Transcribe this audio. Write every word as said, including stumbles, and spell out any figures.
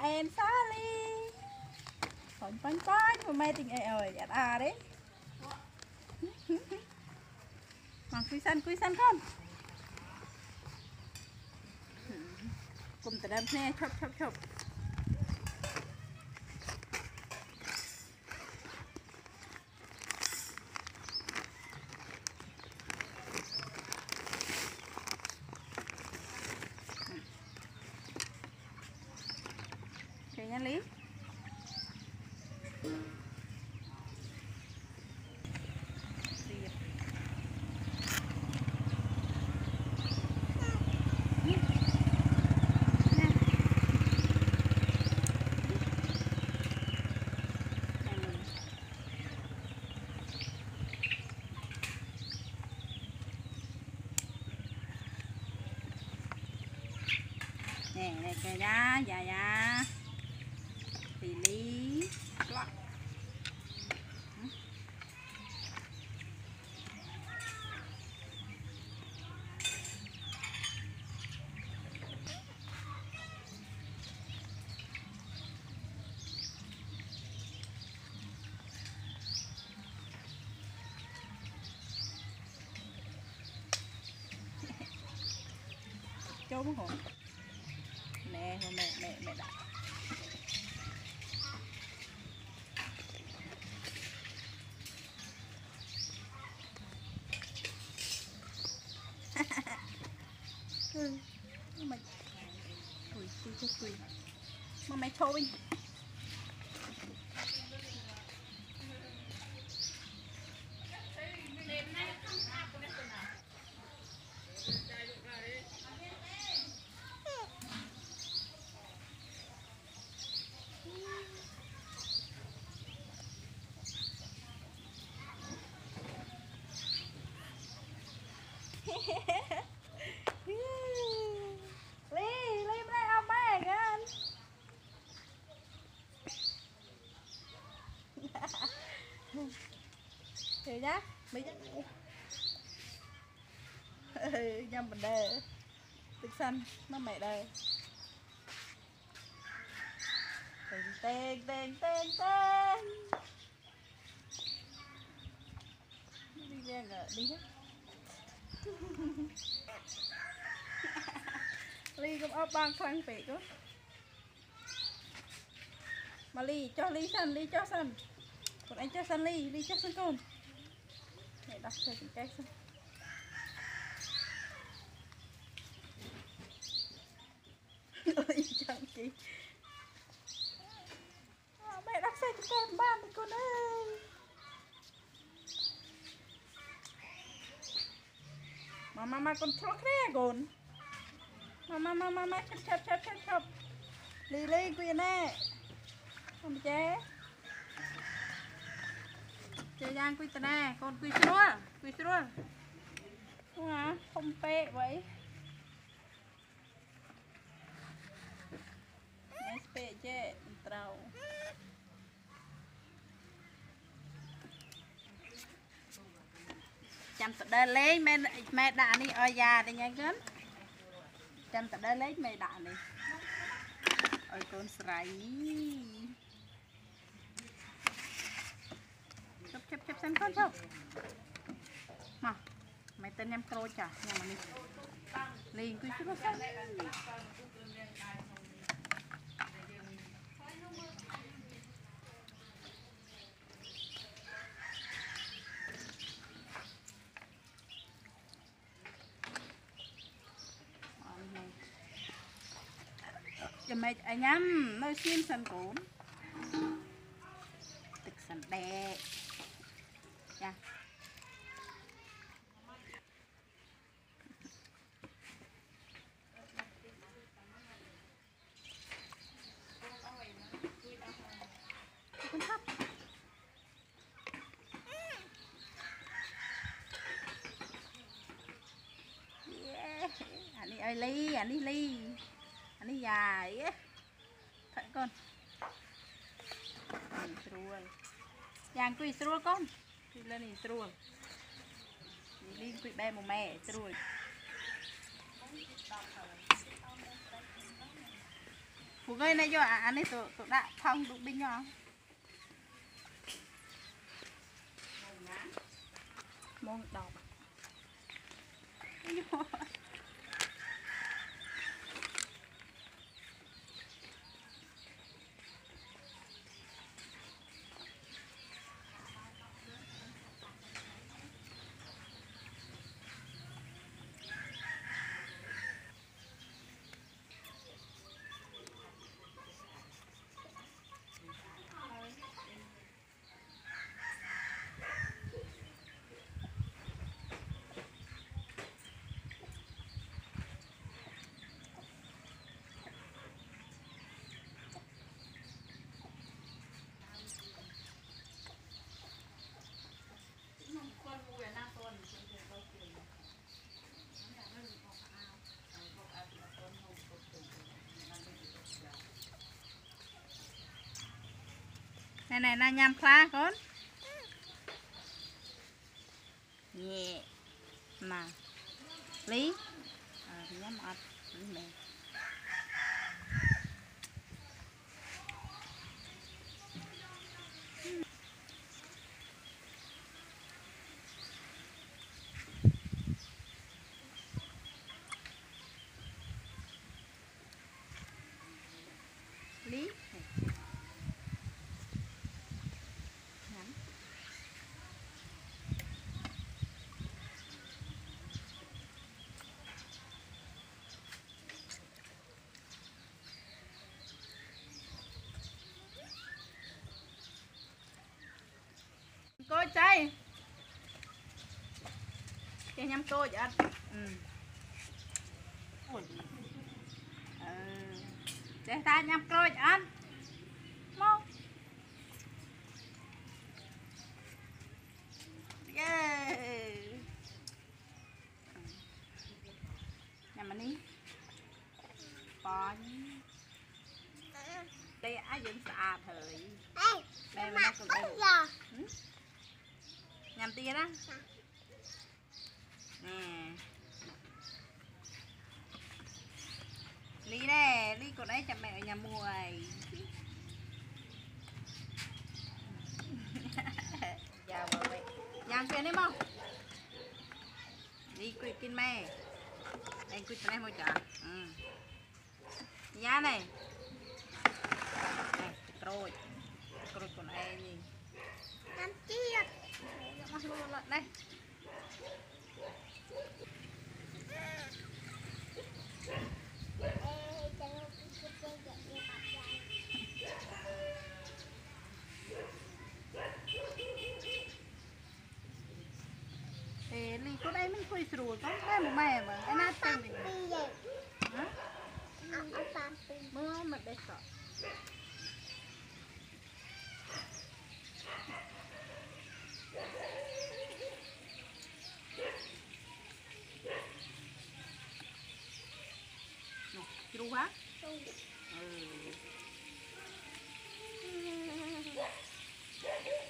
em Sally phanh phanh phanh mà mẹ tình ơi à, à đấy mà quy săn quy săn con cùng từ đêm nè chụp chụp chụp nha Lý nè nè kìa nha dạ dạ tỷ lý loạn châu mất hồn nè mẹ mẹ mẹ đã ừ. Mày ui ui ui mà mày thôi thì nhá mấy nhâm mình đây tích xanh nó mẹ đây tên tên tên tên tên đi ra ngờ đi hết Ly cũng ốp băng khăn vị đó mà Ly cho Ly xanh Ly cho xanh còn anh cho xanh Ly Ly cho xanh con để đặt cho cái cây xanh ôi chẳng chị à, mẹ đặt xe cho con ban đi con ơi mà mama con chó thế con mama mama mama chập chập chập chập chập Ly Ly quyền nè con chế chơi giang quy tana con quy xua quy xua đúng hả không pê vậy mấy pê chứ trâu chăm tự đơ lấy mẹ mẹ đã đi ở già đi nhanh cấn chăm tự đơ lấy mẹ đã đi ôi con sải chụp chụp chụp xem con chụp mà mày tên em pro chả nhà mà đi liền cứ chút xem cho mày anh nhắm nơi xiêm sân cốn thực sân đẹp nha con thấp yeah. Anh đi ơi Ly anh đi Ly anh đi dài á thấy con giang quy srua con quy lên đi srua đi quy bè một mẹ srua phụ gây này cho anh ấy tụi tụi đã phong tụi binh nhau mong đọc này này là nhằm khá con nhẹ mà lý à, nhắm ọt lý mẹ lý coi chay chay nhắm tôi vậy anh ừ. Ừ. Để ta nhắm coi anh mau yeah. Nhắm anh đi bón đây ai dựng xà thời đây mà nó còn đây ừ? Nhằm tia đó nè Ly đây Ly còn đấy chăm mẹ ở nhà muội chào bà vậy nhằm kia đấy không Ly quỳ kinh mẹ đây quỳ cái này thôi chả ừ. Giá này này rồi rồi còn ai gì ăn chia đây thì Ly có đây mình khui sủi có đây một mẹ mà cái nát tên gì hả mưa mà để sợ Chú hả? Ừ.